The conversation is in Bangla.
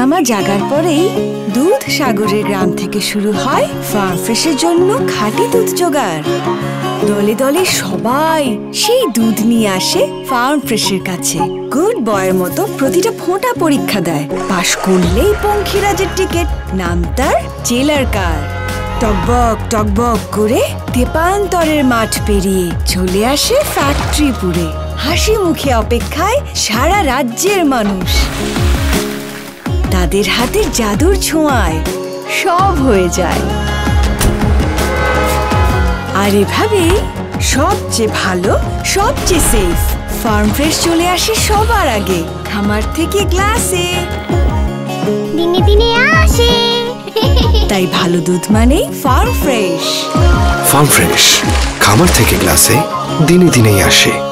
মামা জাগার পরেই দুধ সাগরের গ্রাম থেকে শুরু হয় ফার্ম ফ্রেশের জন্য খাঁটি দুধ জোগাড়। দলে দলে সবাই সেই দুধ নিয়ে আসে ফার্ম ফ্রেশের কাছে। গুড বয়ের মতো প্রতিটা ফোঁটা পরীক্ষা দেয়। পাশ করলেই পঙ্খিরাজের টিকিট, নাম তার জেলার কার। টকবক টকবক করে তেপান্তরের মাঠ পেরিয়ে চলে আসে ফ্যাক্টরিপুরে। হাসি মুখে অপেক্ষায় সারা রাজ্যের মানুষ। তাদের হাতে জাদুর ছোঁয়ায় সব হয়ে যায়। আর এভাবেই সবচেয়ে ভালো, সবচেয়ে সেফ ফার্ম ফ্রেশ চলে আসে সবার আগে, খামার থেকে গ্লাসে। দিনে দিনে আসে। তাই ভালো দুধ মানেই ফার্ম ফ্রেশ। ফার্ম ফ্রেশ, খামার থেকে গ্লাসে, দিনে দিনেই আসে।